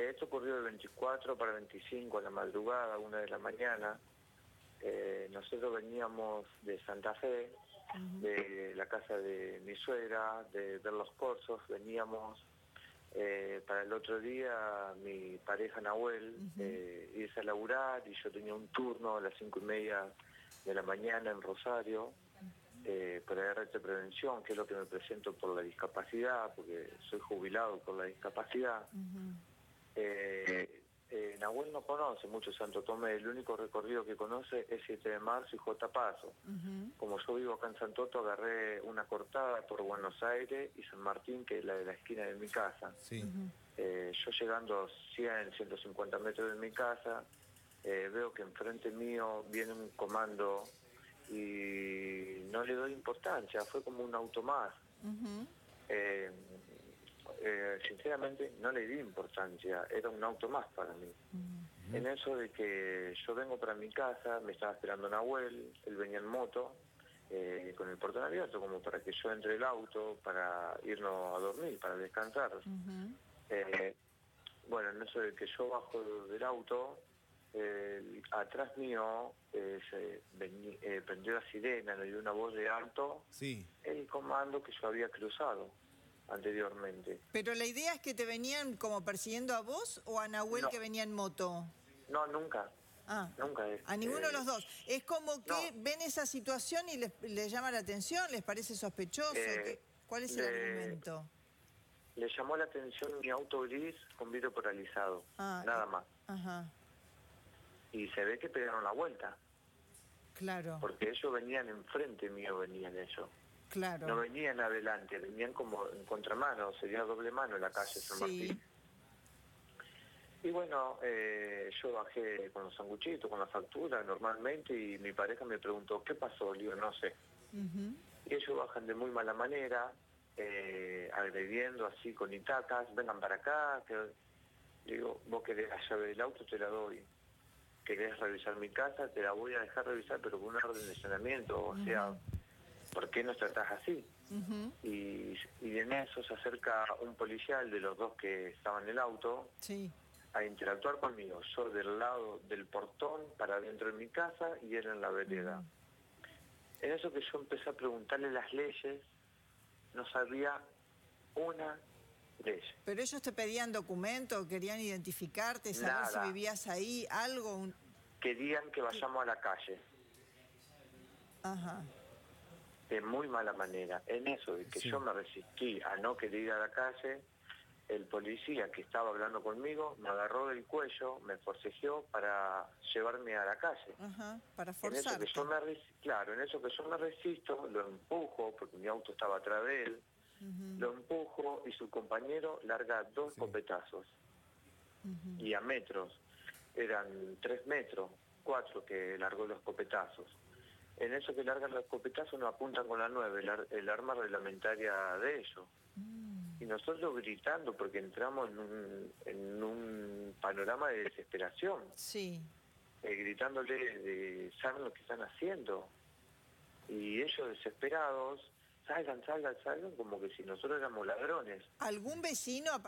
Esto ocurrió de 24 para 25 a la madrugada, 1 de la mañana. Nosotros veníamos de Santa Fe, de la casa de mi suegra, de ver los corzos, veníamos para el otro día, mi pareja Nahuel, irse a laburar, y yo tenía un turno a las 5:30 de la mañana en Rosario, por ART Prevención, que es lo que me presento por la discapacidad, porque soy jubilado por la discapacidad. Nahuel no conoce mucho Santo Tomé, el único recorrido que conoce es 7 de marzo y J. Paso. Como yo vivo acá en Santoto, agarré una cortada por Buenos Aires y San Martín, que es la de la esquina de mi casa. Yo llegando a 100, 150 metros de mi casa, veo que enfrente mío viene un comando y no le doy importancia, fue como un auto más. Sinceramente no le di importancia, era un auto más para mí. En eso de que yo vengo para mi casa, me estaba esperando Nahuel, él venía en moto, con el portón abierto, como para que yo entre el auto, para irnos a dormir, para descansar. Bueno, en eso de que yo bajo del auto, atrás mío prendió la sirena, le dio una voz de alto, el comando que yo había cruzado anteriormente. Pero la idea es que te venían como persiguiendo a vos o a Nahuel, No. que venía en moto. No, nunca. Nunca. A ninguno de los dos. Es como que ven esa situación y les llama la atención, les parece sospechoso. ¿Cuál es el argumento? Le llamó la atención mi auto gris con vidrio polarizado, nada más. Y se ve que pegaron la vuelta. Claro. Porque ellos venían enfrente mío, venían ellos. Claro. No venían adelante, venían como en contramano, sería doble mano en la calle San Martín. Y bueno, yo bajé con los sanguchitos, con la factura normalmente, y mi pareja me preguntó, ¿qué pasó? Le digo, no sé. Y ellos bajan de muy mala manera, agrediendo así con itacas, vengan para acá. Le digo, vos querés la llave del auto, te la doy. Querés revisar mi casa, te la voy a dejar revisar, pero con una orden de allanamiento, o sea, ¿por qué nos tratás así? Y en eso se acerca un policial de los dos que estaban en el auto a interactuar conmigo. Yo del lado del portón para adentro de mi casa y él en la vereda. En eso que yo empecé a preguntarle las leyes, no sabía una ley. ¿Pero ellos te pedían documentos, querían identificarte, saber si vivías ahí, algo? Querían que vayamos a la calle. De muy mala manera. En eso de que yo me resistí a no querer ir a la calle, el policía que estaba hablando conmigo me agarró del cuello, me forcejeó para llevarme a la calle. Para forzarte. En eso que yo me resisto, lo empujo, porque mi auto estaba atrás de él, lo empujo y su compañero larga 2 escopetazos. Y a metros, eran 3 metros, 4 que largó los escopetazos. En eso que largan los escopetazos nos apuntan con la 9, el arma reglamentaria de ellos. Y nosotros gritando porque entramos en un panorama de desesperación. Gritándole, ¿saben lo que están haciendo? Y ellos desesperados, salgan, como que si nosotros éramos ladrones. ¿Algún vecino